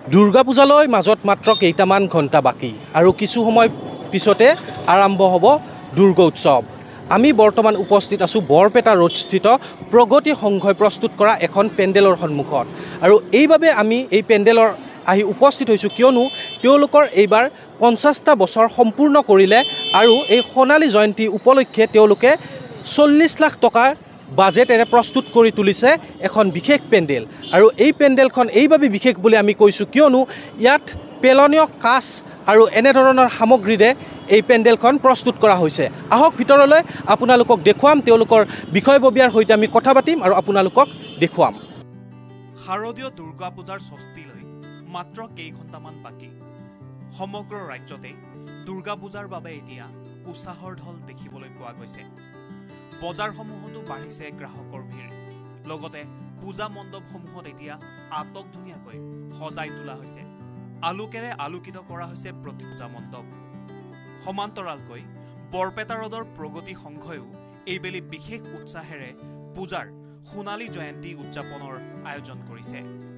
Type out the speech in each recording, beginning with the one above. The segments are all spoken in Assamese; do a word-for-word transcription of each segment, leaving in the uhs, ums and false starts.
দুৰ্গা পূজালৈ মাজত মাত্ৰ কেইটামান ঘণ্টা বাকী আৰু কিছু সময় পিছতে আৰম্ভ হ'ব দুৰ্গা উৎসৱ। আমি বৰ্তমান উপস্থিত আছোঁ বৰপেটা ৰোডস্থিত প্ৰগতি সংঘই প্ৰস্তুত কৰা এখন পেণ্ডেলৰ সন্মুখত আৰু এইবাবে আমি এই পেণ্ডেলৰ আহি উপস্থিত হৈছোঁ কিয়নো তেওঁলোকৰ এইবাৰ পঞ্চাছটা বছৰ সম্পূৰ্ণ কৰিলে আৰু এই সোণালী জয়ন্তী উপলক্ষে তেওঁলোকে চল্লিছ লাখ টকাৰ বাজেটেৰে প্ৰস্তুত কৰি তুলিছে এখন বিশেষ পেণ্ডেল আৰু এই পেণ্ডেলখন এইবাবে বিশেষ বুলি আমি কৈছোঁ কিয়নো ইয়াত পেলনীয় কাঁচ আৰু এনেধৰণৰ সামগ্ৰীৰে এই পেণ্ডেলখন প্ৰস্তুত কৰা হৈছে। আহক ভিতৰলৈ আপোনালোকক দেখুৱাম, তেওঁলোকৰ বিষয়ববীয়াৰ সৈতে আমি কথা পাতিম আৰু আপোনালোকক দেখুৱাম। শাৰদীয় দুৰ্গা পূজাৰ ষষ্ঠীলৈ মাত্ৰ কেইঘণ্টামান বাকী। সমগ্ৰ ৰাজ্যতে দুৰ্গা পূজাৰ বাবে এতিয়া উৎসাহৰ ঢল দেখিবলৈ পোৱা গৈছে। বজাৰসমূহতো বাঢ়িছে গ্ৰাহকৰ ভিৰ। লগতে পূজা মণ্ডপসমূহত এতিয়া আটক ধুনীয়াকৈ সজাই তোলা হৈছে। আলোকেৰে আলোকিত কৰা হৈছে প্ৰতি পূজা মণ্ডপ। সমান্তৰালকৈ বৰপেটা ৰোডৰ প্ৰগতি সংঘয়ো এইবেলি বিশেষ উৎসাহেৰে পূজাৰ সোণালী জয়ন্তী উদযাপনৰ আয়োজন কৰিছে।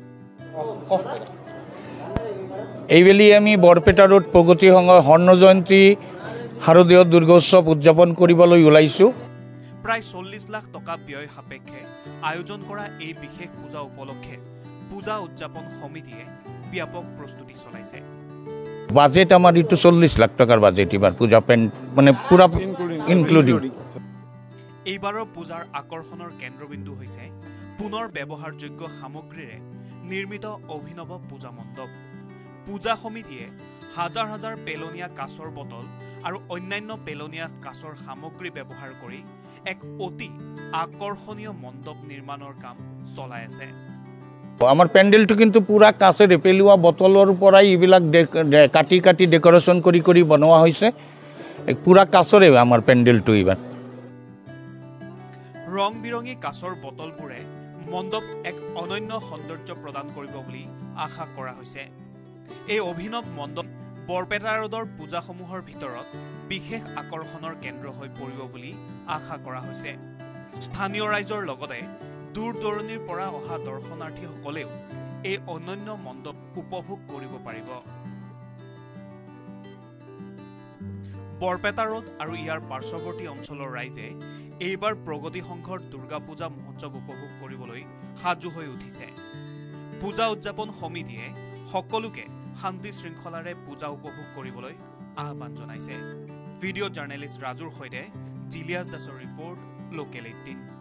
এইবেলি আমি বৰপেটা ৰোড প্ৰগতি সংঘৰ স্বৰ্ণ জয়ন্তী শাৰদীয় দুৰ্গা উৎসৱ উদযাপন কৰিবলৈ ওলাইছোঁ। প্ৰায় চল্লিছ লাখ টকা ব্যয় সাপেক্ষে আয়োজন কৰা এই বিশেষ পূজা উপলক্ষে পূজা উদযাপন সমিতিয়ে ব্যাপক প্ৰস্তুতি চলাইছে। বাজেট আমাৰ এইটো চল্লিছ লাখ টকাৰ বাজেট এইবাৰ পূজা পেন মানে পুৰা ইনক্লুডিং। এইবাৰৰ পূজাৰ আকৰ্ষণৰ কেন্দ্ৰবিন্দু হৈছে পুনৰ ব্যৱহাৰযোগ্য সামগ্ৰীৰে নিৰ্মিত অভিনৱ পূজা মণ্ডপ। পূজা সমিতিয়ে হাজাৰ হাজাৰ পেলনীয়া কাঁচৰ বটল আৰু অন্যান্য পেলনীয়া কাঁচৰ সামগ্ৰী ব্যৱহাৰ কৰি এক অতি আকৰ্ষণীয় মণ্ডপ নিৰ্মাণৰ কাম চলাই আছে। আমাৰ পেণ্ডেলটো কিন্তু পুৰা কাঁচেৰে পেলোৱা বটলৰ পৰাই এইবিলাক কাটি কাটি ডেকৰেশ্যন কৰি কৰি বনোৱা হৈছে। পুৰা কাঁচৰে আমাৰ পেণ্ডেলটো এইবাৰ। ৰং বিৰঙী কাঁচৰ বটলবোৰে মণ্ডপ এক অনন্য সৌন্দৰ্য প্ৰদান কৰিব বুলি আশা কৰা হৈছে। এই অভিনৱ মণ্ডপ বৰপেটা ৰোডৰ পূজাসমূহৰ ভিতৰত বিশেষ আকৰ্ষণৰ কেন্দ্ৰ হৈ পৰিব বুলি আশা কৰা হৈছে। স্থানীয় ৰাইজৰ লগতে দূৰ দূৰণিৰ পৰা অহা দৰ্শনাৰ্থীসকলেও এই অনন্য মণ্ডপ উপভোগ কৰিব পাৰিব। বৰপেটা ৰোড আৰু ইয়াৰ পাৰ্শ্বৱৰ্তী অঞ্চলৰ ৰাইজে এইবাৰ প্ৰগতি সংঘৰ দুৰ্গা পূজা মহোৎসৱ উপভোগ কৰিবলৈ সাজু হৈ উঠিছে। পূজা উদযাপন সমিতিয়ে সকলোকে শান্তি শৃংখলাৰে পূজা উপভোগ কৰিবলৈ আহ্বান জনাইছে। ভিডিঅ' জাৰ্নেলিষ্ট ৰাজুৰ সৈতে জিলিয়াছ দাসৰ ৰিপৰ্ট, লোকেল এইটিন।